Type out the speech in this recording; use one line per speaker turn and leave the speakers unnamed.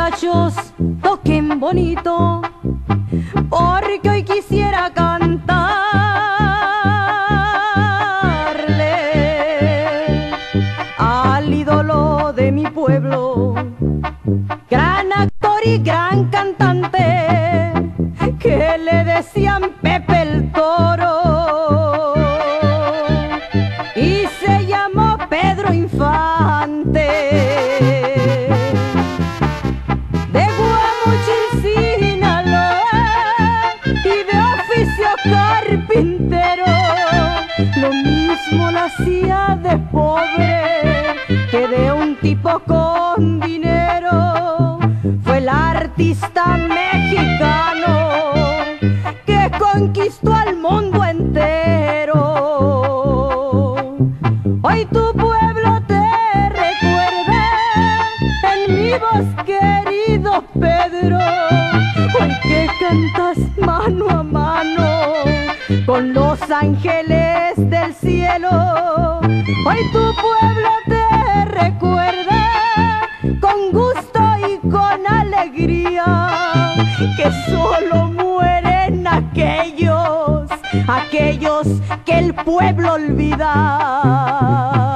muchachos, toquen bonito, porque hoy quisiera cantarle al ídolo de mi pueblo, gran actor y gran cantante, que le decían Pepe el Toro, y se llamó Pedro Infante. De Guamuchil, Sinaloa, y de oficio carpintero, lo mismo nacía de pobre que de un tipo con dinero. Fue el artista mexicano que conquistó al mundo entero. Hoy tu pueblo te recuerda en mi voz, querido Pedro, hoy que cantas mano a mano con los ángeles del cielo. Hoy tu pueblo te recuerda con gusto y con alegría, que solo mueren aquellos que el pueblo olvida.